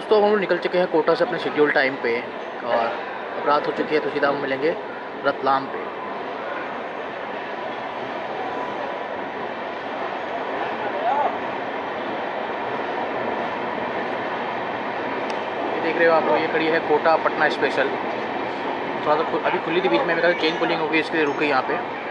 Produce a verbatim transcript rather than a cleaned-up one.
दोस्तों अब हम लोग निकल चुके हैं कोटा से अपने शेड्यूल टाइम पे और अब रात हो चुकी है तो सीधा हम मिलेंगे रतलाम पे। ये देख रहे हो आप लोग, ये खड़ी है कोटा पटना स्पेशल। थोड़ा सा अभी खुली थी बीच में, मेरा चेन पुलिंग हो गई, इसके लिए रुक गई यहाँ पे।